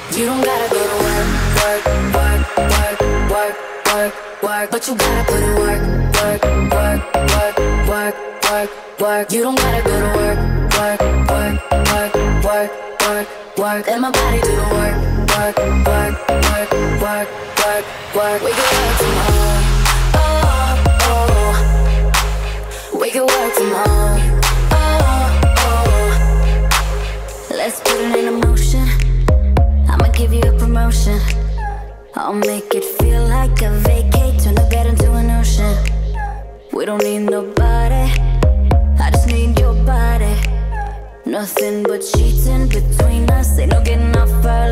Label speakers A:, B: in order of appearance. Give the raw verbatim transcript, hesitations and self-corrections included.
A: You don't gotta go to work, work, work, work, work, work, work, but you gotta put in work, work, work, work, work, work, work. You don't gotta go to work, work, work, work, work, work, work. Let my body do the work, work, work, work, work, work, work. We can work from home, oh, oh. We can work from home, oh, oh. Let's put it in motion. I'ma give you a promotion. I'll make it feel like a vacate, turn the bed into an ocean. We don't need nobody, I just need your body. Nothing but sheets in between us, ain't no getting off first.